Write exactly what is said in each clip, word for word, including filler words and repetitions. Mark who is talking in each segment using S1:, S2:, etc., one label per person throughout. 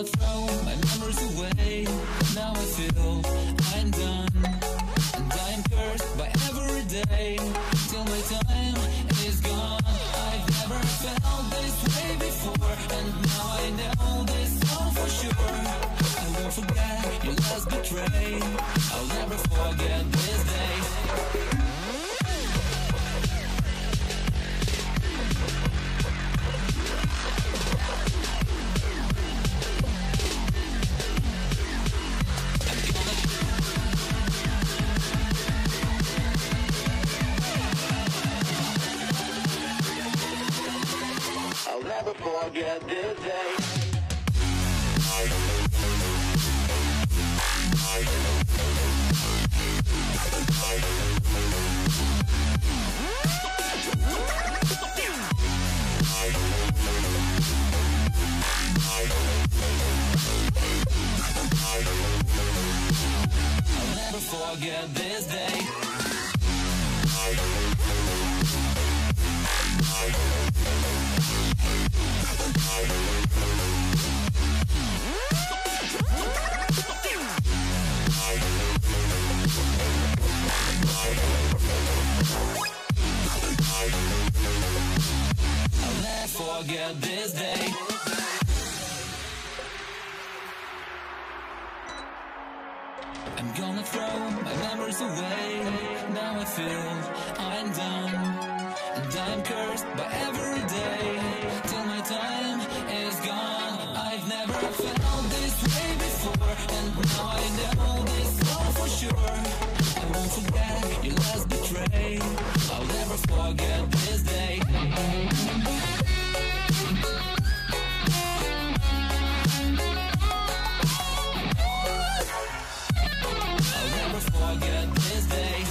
S1: gonna throw my memories away. Now I feel I'm done, and I am cursed by every day till my time is gone. I've never felt this way before, and now I know this all for sure. I won't forget your last betray. I'll never forget this day. I'll never forget this day. I'll never forget this day. I'll never forget this day. I'm gonna throw my memories away. Now I feel I'm done, and I'm cursed by every day till my time is gone. I've never felt this way before, and now I know this all for sure. I won't forget your last betray. I'll never forget this day. I'll never forget this day.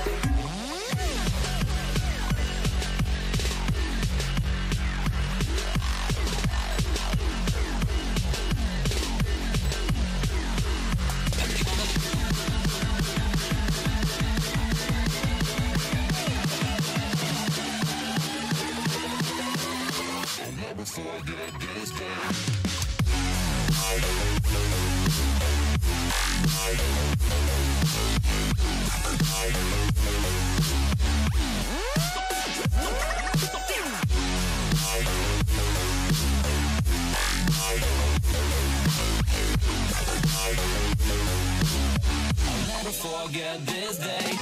S1: I'll never forget this day. I'll never forget this day.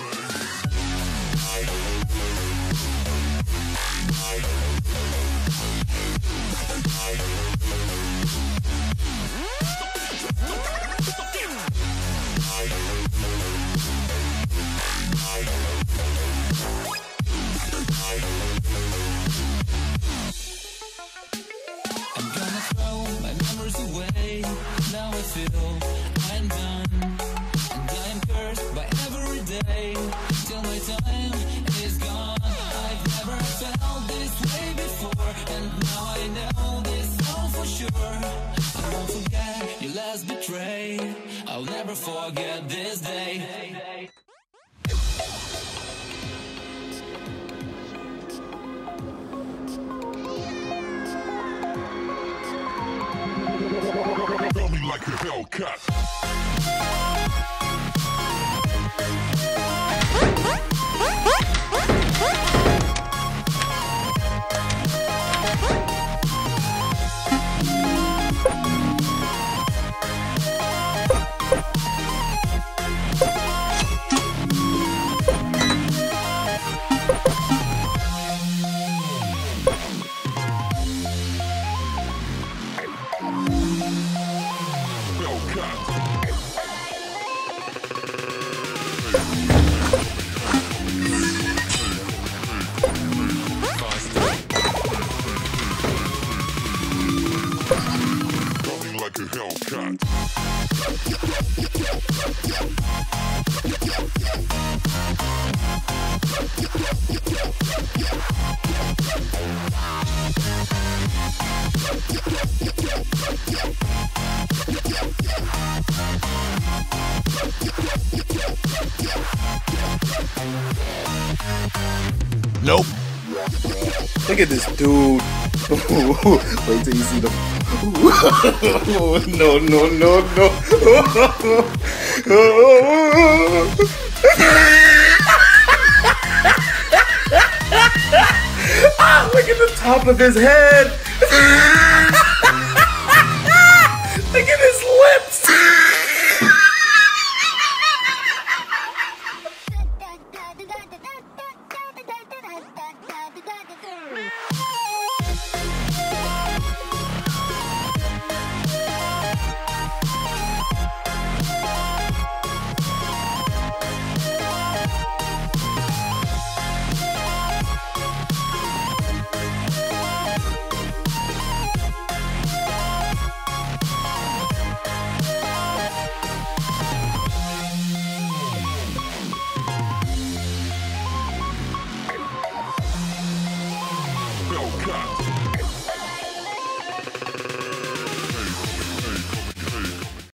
S1: I'm gonna throw my memories away. Now I feel I'm done, and I am cursed by every day till my time is gone. I've never felt this way before, and now I know this all for sure. I won't forget your last betray. I'll never forget this day.
S2: Feel me like a Hellcat.
S3: Nope. Look at this dude. Wait till you see the. No, no, no, no. Ah, look at the top of his head. Look at his lips.